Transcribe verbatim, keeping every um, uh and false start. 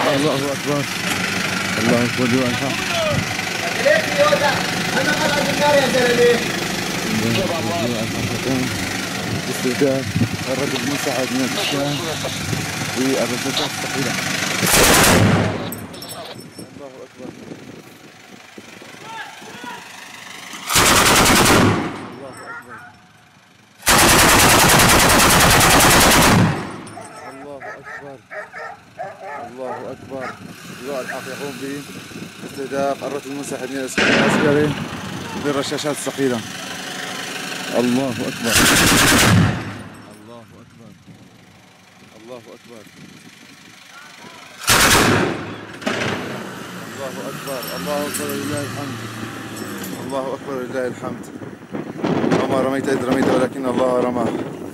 الله أكبر. الله أكبر لله الحمد. استهداف الرجل المساعد من الإسلام في الرصاصات الثقيلة. الله أكبر. الله أكبر. الله أكبر. لواء الحق يقوم باستهداف الرجل المساعد من الإسلام العسكري بالرشاشات الثقيلة. الله أكبر. الله أكبر. الله أكبر. الله أكبر. الله أكبر لله الحمد. الله أكبر لله الحمد. وما رميت إذ رميت ولكن الله رمى.